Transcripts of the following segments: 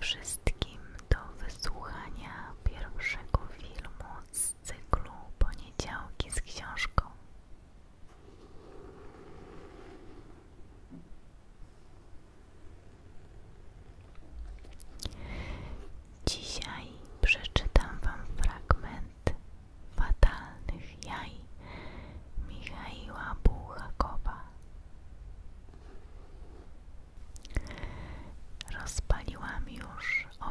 wszystkim do wysłuchania pierwszego filmu z cyklu Poniedziałki z książką. Dzisiaj przeczytam Wam fragment Fatalnych jaj Michaiła Bułhakowa. Rozpaliłam już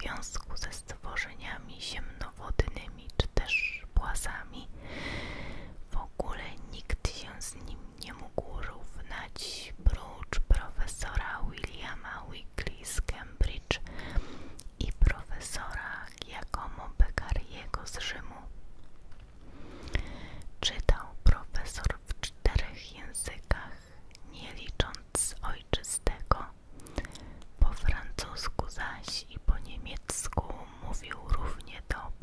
związku ze stworzeniami ziemnowodnymi czy też płazami. W ogóle nikt się z nim nie mógł równać prócz profesora Williama Wrigley z Cambridge i profesora Giacomo Beccariego z Rzymu. Czytał profesor w 4 językach, nie licząc ojczystego. Po francusku zaś i po niemiecku mówił równie dobrze.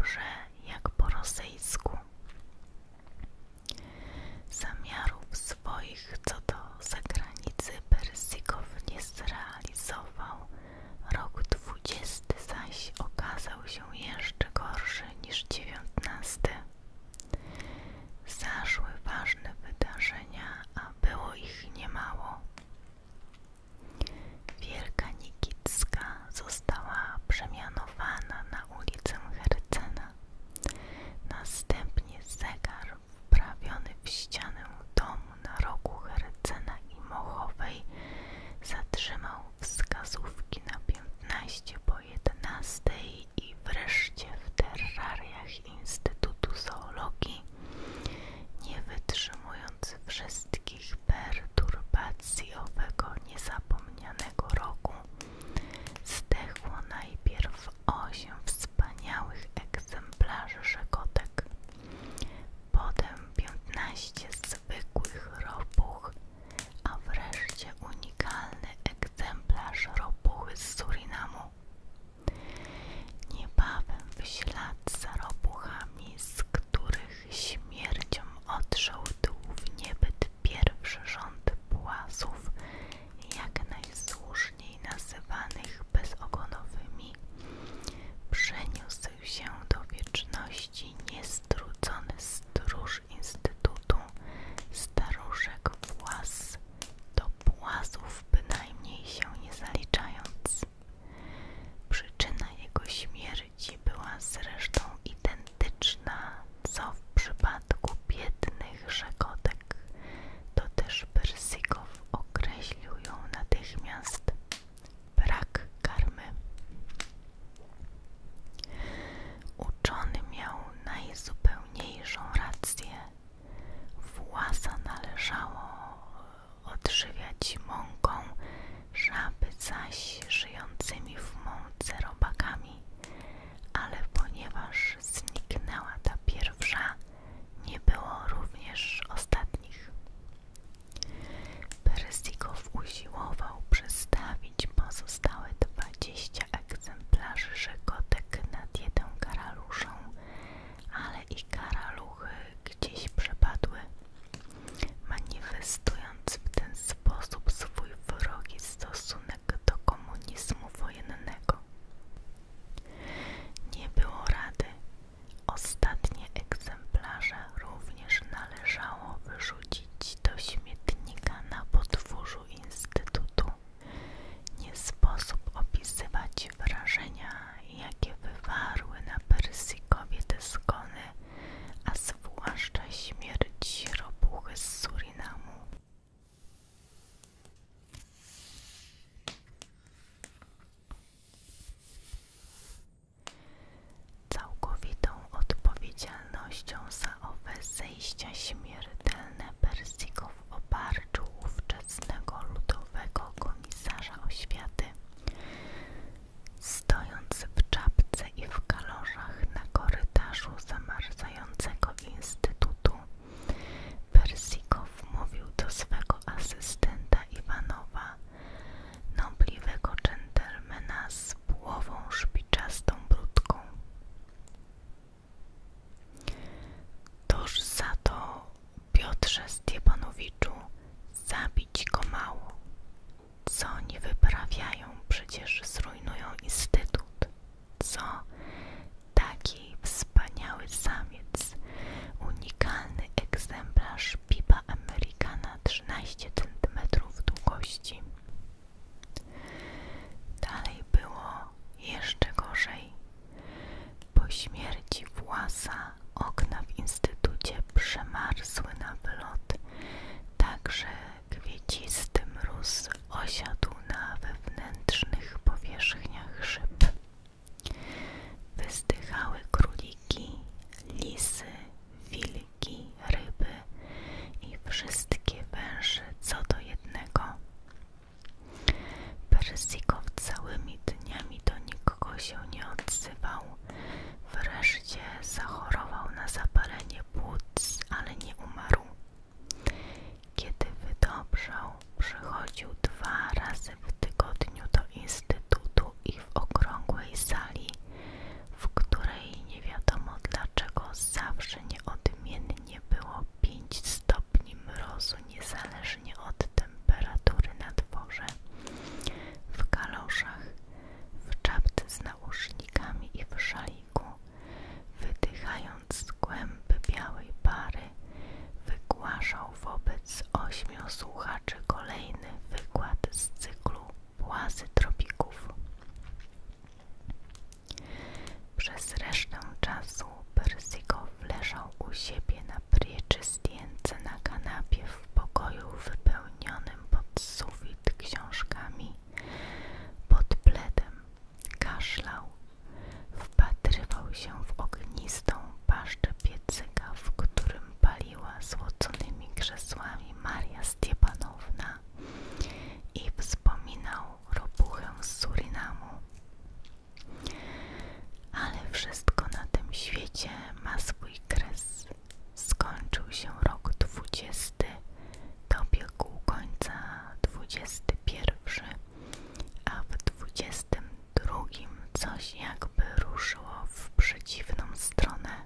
coś jakby ruszyło w przeciwną stronę.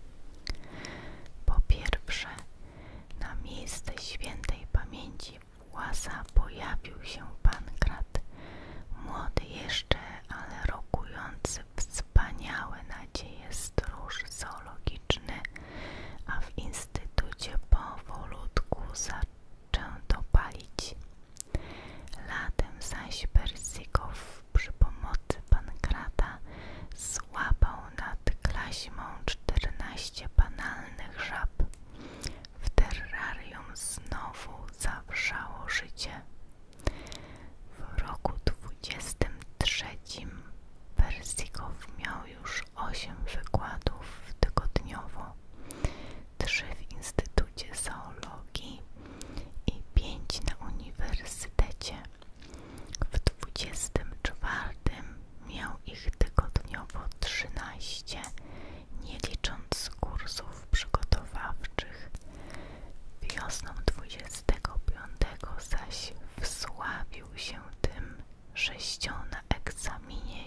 Po pierwsze, na miejsce świętej pamięci Własa pojawił się Pankrat, młody jeszcze, ale rokujący wspaniałe nadzieje stróż zoologiczny, a w instytucie powolutku zaczęto palić. Latem zaś Persikow przy pomocy Pankrata złapał nad Klaśmą 14 banalnych żab. W terrarium znowu zawrzało życie. W roku 23 Persikow miał już 8 wykładów tygodniowo, 3 w Instytucie Zoologii i 5 na uniwersytecie. W 24 miał ich tygodniowo 13, nie licząc kursów przygotowawczych. Wiosną 25 zaś wsławił się tym, że ściął na egzaminie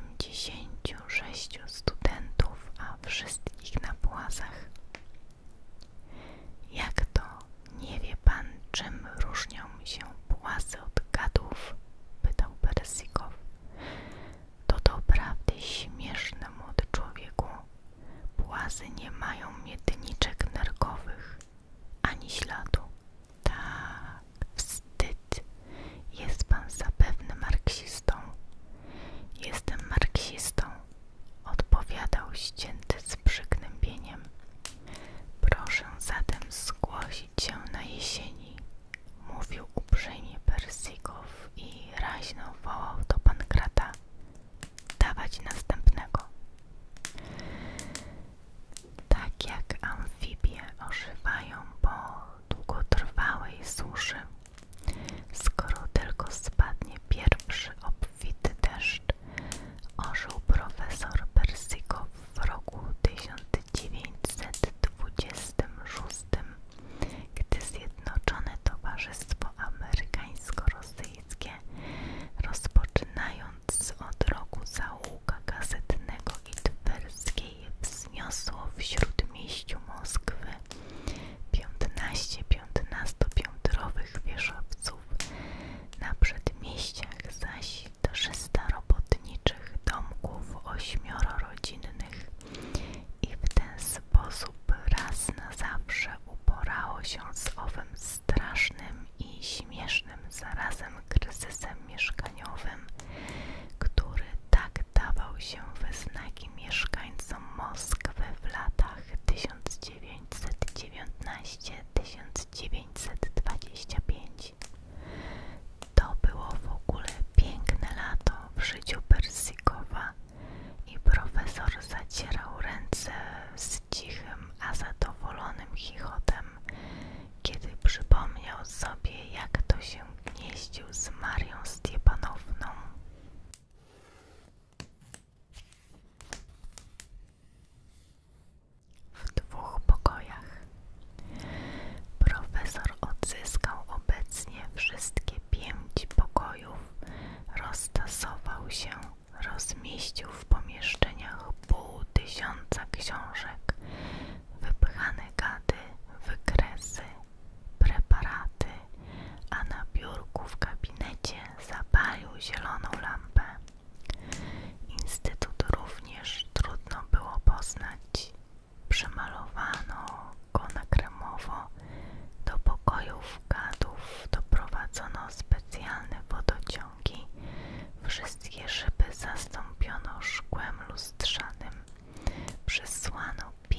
76 studentów, a wszystkich na płazach. Jak to? Nie wie pan, czym różnią się płazy od gadów? Pytał Persikow. To doprawdy śmieszne, młody człowieku. Płazy nie mają miedniczek nerkowych, ani śladu. Tak, wstyd. Jest pan zapewne marksistą. Jestem marksistą, odpowiadał ścięty z przygnębieniem. Proszę zatem zgłosić się na jesieni, mówił uprzejmie Persikow i raźno wołał do Pankrata. Dawać następnego. Tak jak amfibie ożywają po długotrwałej suszy, skoro tylko spadnie pierwszy obfity deszcz, ożył profesor Persikow w roku 1926, gdy Zjednoczone Towarzystwo Amerykańsko-Rosyjskie, rozpoczynając od roku załuka gazetnego i twerskiej, wzniosło w śródmieściu Moskwy 15 piętnastopiętrowych wieżowców, na przedmieściach zaś 300 robotniczych domków 8-rodzinnych i w ten sposób raz na zawsze uporało się z owym strasznym i śmiesznym zarazem kryzysem mieszkaniowym, który tak dawał się we znaki mieszkańcom Moskwy w latach 1919–1925. To było w ogóle piękne lato w życiu Persikowa i profesor zacierał ręce z cichym, a zadowolonym chichotem, kiedy przypomniał sobie, jak to się gnieździł z Marią Stjepanowną. W 2 pokojach. Profesor odzyskał obecnie wszystkie 5 pokojów, roztasował się, rozmieścił w pomieszczeniach 500 książek, wypchane gady, wykresy, preparaty, a na biurku w gabinecie zapalił zieloną lampę. Instytut również trudno było poznać. Przemalowano go na kremowo. Do pokojów gadów doprowadzono specjalne wodociągi. Wszystkie szyby zastąpiono szkłem lustrzanym. Przysłano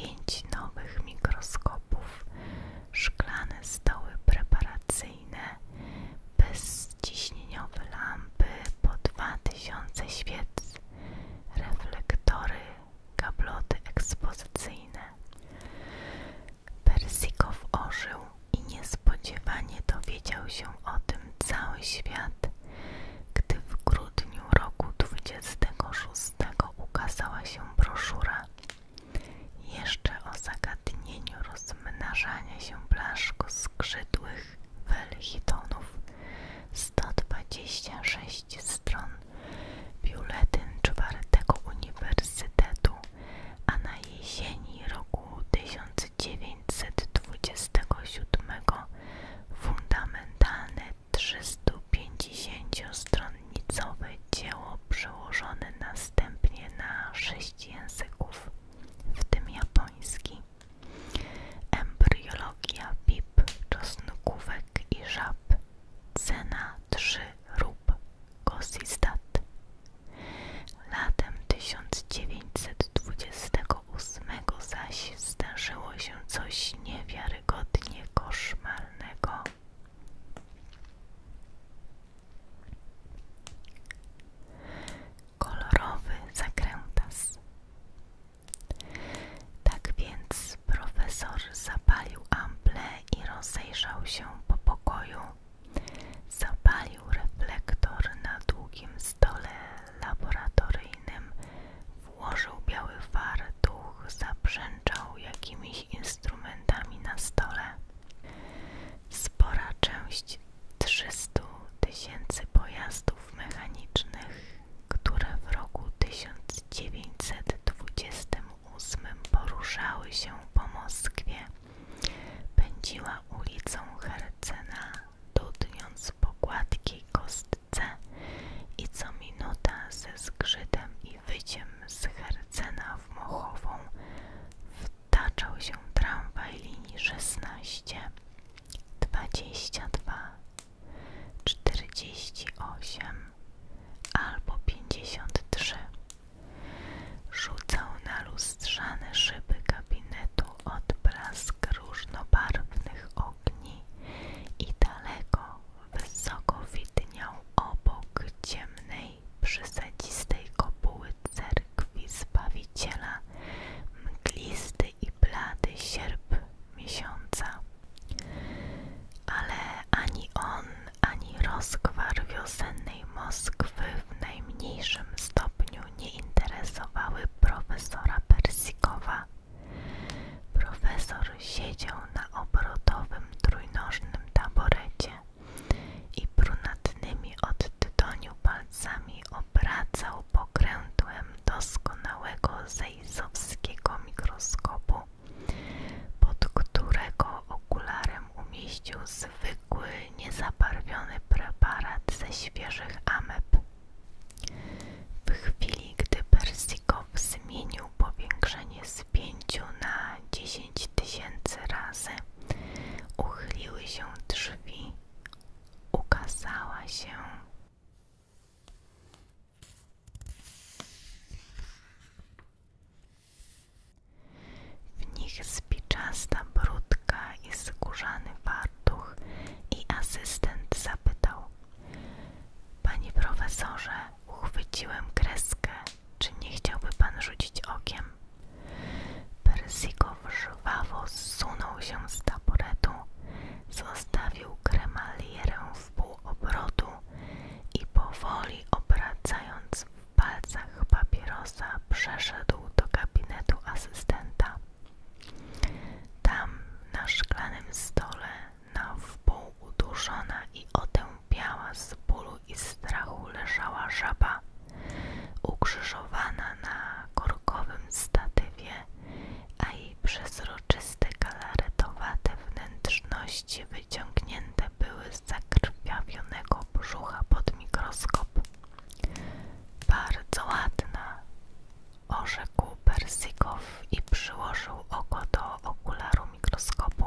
przeszedł do gabinetu asystenta. Tam na szklanym stole, na wpół uduszona i otępiała z bólu i strachu, leżała żaba, ukrzyżowana na korkowym statywie, a jej przezroczyste, galaretowate wnętrzności wyciągnięte były z zakrwawionego brzucha pod mikroskop. Bardzo ładna, orzekł Persikow i przyłożył oko do okularu mikroskopu.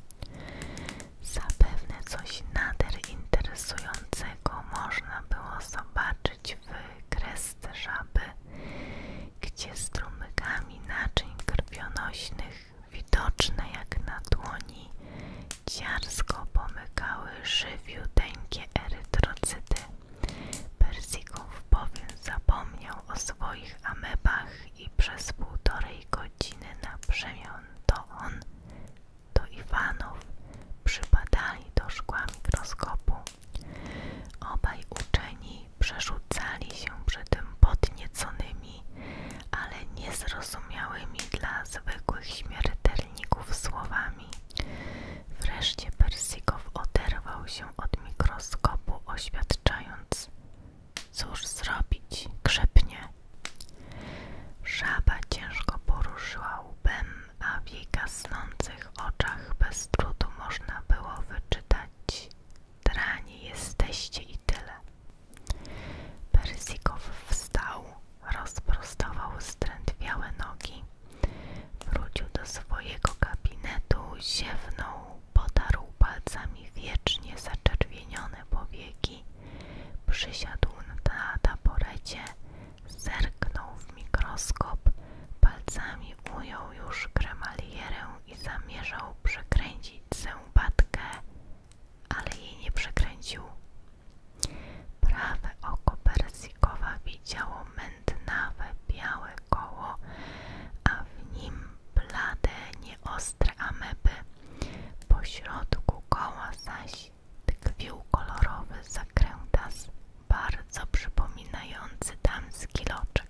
Zapewne coś nader interesującego można było zobaczyć w kresce żaby, gdzie strumykami naczyń krwionośnych, widoczne jak na dłoni, dziarsko pomykały żywiuteńkie erytrocyty. Persikow bowiem zapomniał o swoich amebach i przez 1,5 godziny na przemian to on, to Iwanow przypadali do szkła mikroskopu. Obaj uczeni przerzucali się przy tym podnieconymi, ale niezrozumiałymi dla zwykłych śmiertelników słowami. Wreszcie Persikow oderwał się od mikroskopu, oświadczając: cóż zrobić, krzepnie. Żaba ciężko poruszyła łbem, a w jej gasnących oczach bez trudu można było wyczytać: dranie jesteście i tyle. Persikow wstał, rozprostował zdrętwiałe nogi, wrócił do swojego gabinetu, ziewnął, potarł palcami wiecznie zaczerwienione powieki, przysiadł na taborecie, zerknął w mikroskop, palcami ujął już kremalierę i zamierzał przekręcić zębatkę, ale jej nie przekręcił. Prawe oko Persikowa widziało mętnawe, białe koło, a w nim blade, nieostre ameby. Po środku koła zaś tkwił kolorowy zakrętas, bardzo przypominający damski loczek.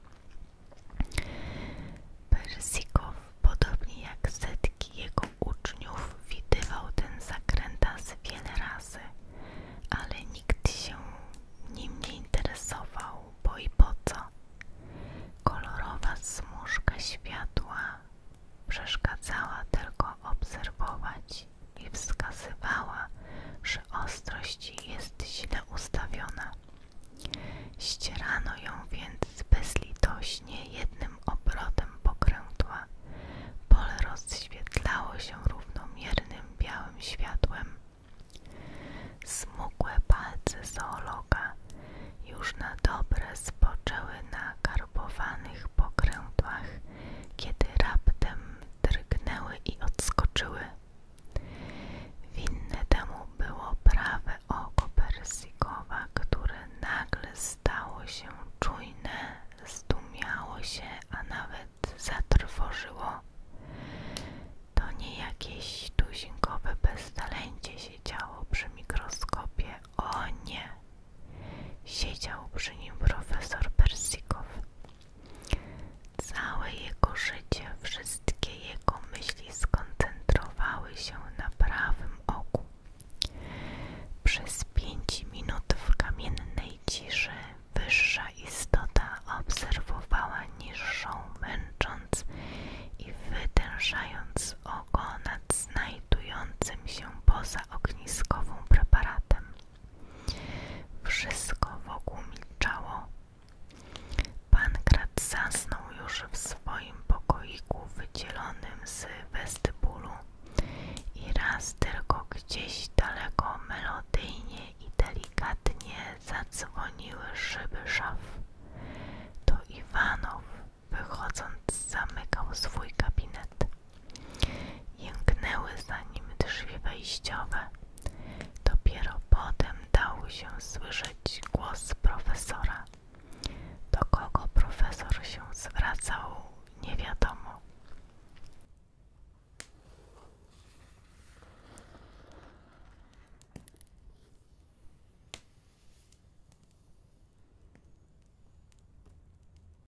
Persikow, podobnie jak setki jego uczniów, widywał ten zakrętas wiele razy, ale nikt się nim nie interesował, bo i po co? Kolorowa smużka światła przeszkadzała tylko obserwować i wskazywała, że ostrość jest źle ustawiona. Ścierano ją więc bezlitośnie jednym obrotem pokrętła. Pole rozświetlało się równomiernym białym światłem. Smukłe palce zoologa już na dobre spoczęły na karbowanych pokrętłach, kiedy raptem drgnęły i odskoczyły. Winne temu było prawe oko Persikowa, które nagle stało się czujne, zdumiało się, a nawet zatrwożyło. To nie jakieś tuzinkowe beztalencie siedziało przy mikroskopie. O nie! Siedział przy nim profesor Persikow. Całe jego życie, wszystkie jego myśli skoncentrowały się na prawym oku. Przez 5 minut w kamiennej ciszy wyższa istota obserwowała niższą, męcząc i wytężając oko nad znajdującym się poza ogniskową preparatem. Wszystko wokół milczało. Pankrat zasnął już w swoim pokoiku wydzielonym z westybulu i raz tylko gdzieś daleko melodyjnie i delikatnie zadzwoniły szyby szaf. To Iwanow, wychodząc, zamykał swój gabinet. Jęknęły za nim drzwi wejściowe. Dopiero potem dał się słyszeć głos profesora. Do kogo profesor się zwracał, nie wiadomo.